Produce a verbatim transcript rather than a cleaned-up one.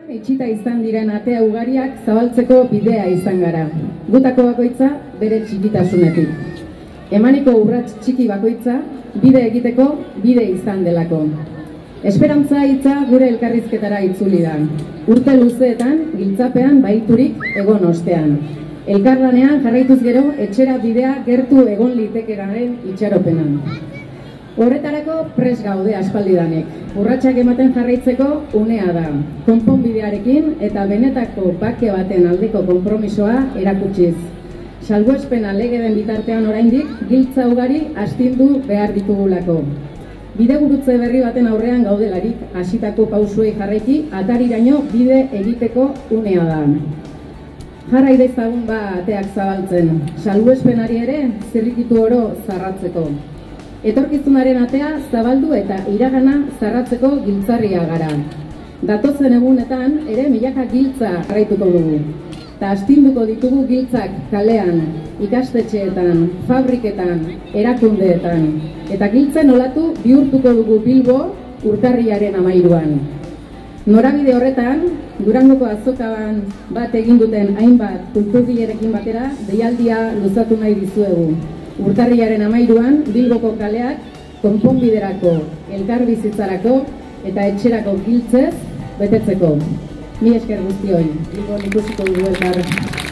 Itxita izan diren atea ugariak zabaltzeko bidea izan gara. Gutako bakoitza bere txikitasunetik. Emaniko urrats txiki bakoitza bide egiteko bide izan delako. Esperantza hitza gure elkarrizketara itzuli da. Urte luzeetan giltzapean baiturik egon ostean. Elkarlanean jarraituz gero etxera bidea gertu egon litekeraren itxaropenan. Horretarako pres gaude aspaldidanek. Urratsak ematen jarraitzeko unea da. Konponbidearekin eta benetako bake baten aldeko konpromisoa erakutsiz. Salbuespena lege den bitartean oraindik giltza ugari astindu behar ditugulako. Bidegurutze berri baten aurrean gaudelarik hasitako pausuei jarraiki atariraino bide egiteko unea da. Jarrai dezagun ba ateak zabaltzen. Salbuespenari ere zirrikitu oro zarratzeko. Etorkizunaren atea zabaldu eta iragana zarratzeko giltzarria gara. Datozen egunetan ere milaka giltza jarraituko dugu. Ta astinduko ditugu giltzak kalean, ikastetxeetan, fabriketan, erakundeetan. Eta giltzen olatu bihurtuko dugu Bilbo urtarriaren amairuan. Norabide horretan, Durangoko azokaban bat egin duten hainbat kulturgilerekin batera deialdia luzatu nahi dizuegu. Urtarriaren amairuan, Bilboko kaleak konponbiderako, elkarbizitzarako eta etxerako giltzez betetzeko. Mi esker guztioi, Bilbon ikusiko dugu elkar.